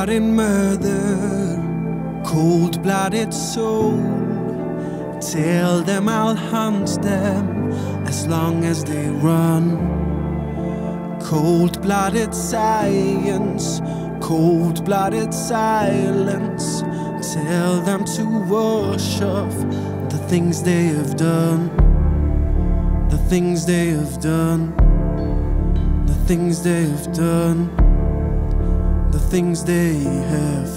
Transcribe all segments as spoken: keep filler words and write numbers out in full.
Cold-blooded murder, cold-blooded soul. Tell them I'll hunt them as long as they run. Cold-blooded science, cold-blooded silence. Tell them to worship the things they have done. The things they have done. The things they have done. The things they have.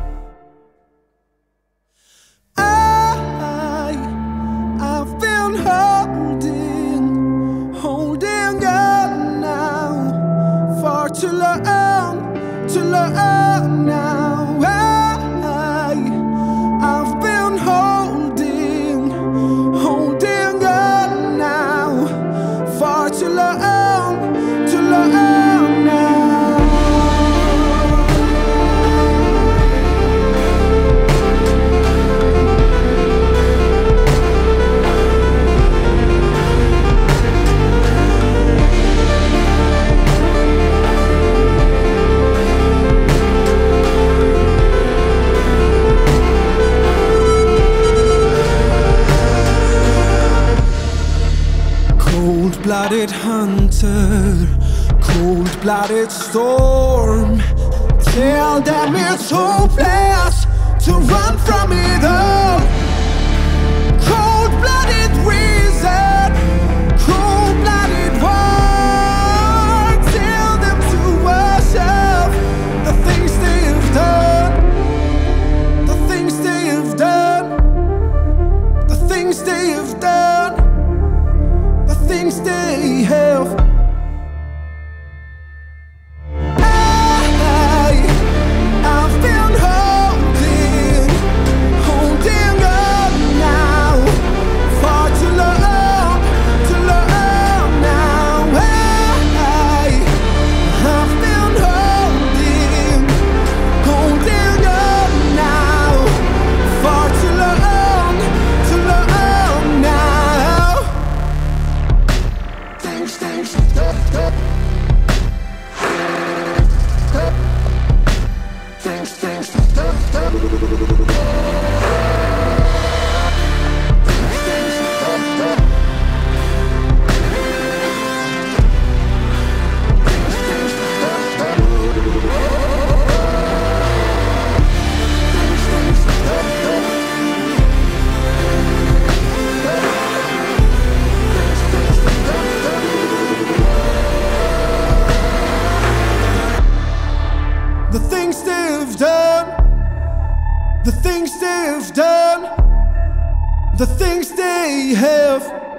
I, I've been holding, holding on now, for too long, too long now. I, I've been holding, holding on now, for too long, too long now. Cold-blooded hunter, cold-blooded storm. Tell them it's hopeless to run from it all. Cold-blooded reason, cold-blooded war. Tell them to worship the things they have done. The things they have done. The things they have done. Things they have. I, I've been holding, holding on now, for too long, too long now. I, I've been holding, holding on now, for too long, too long now. Things, things, stop, stop. Things, things, stop, stop. Things, things, stop, stop. Things, things, stop, stop. Things, things, stop, stop. The things they've done, the things they've done, the things they have.